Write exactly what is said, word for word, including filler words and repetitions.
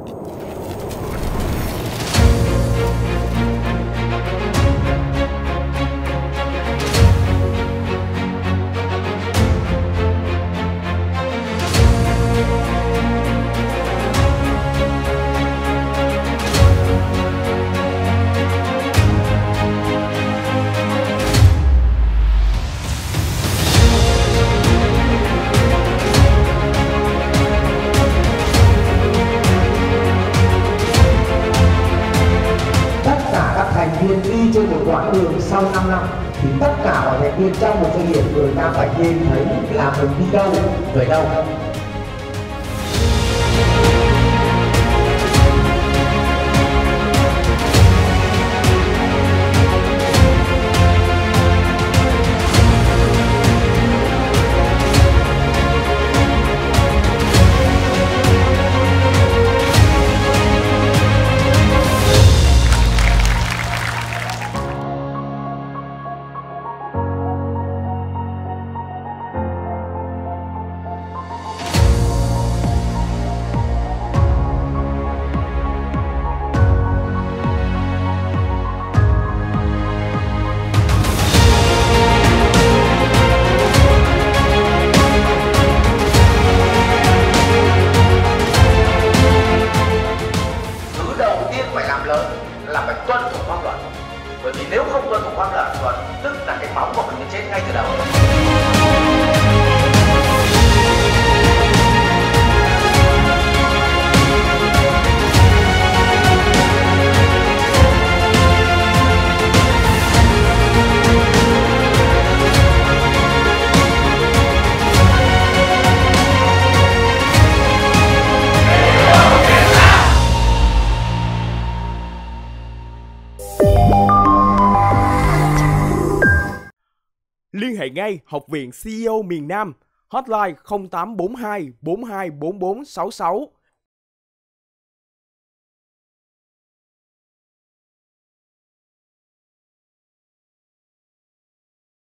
Đi trên một quãng đường sau năm năm thì tất cả mọi thành viên trong một doanh nghiệp người ta phải nhìn thấy là mình đi đâu về đâu. Là phải tuân thủ pháp luật, bởi vì nếu không tuân thủ pháp luật tức là cái máu của mình nó chết ngay từ đầu. Liên hệ ngay Học viện xê e ô miền Nam, hotline không tám bốn hai bốn hai bốn bốn sáu sáu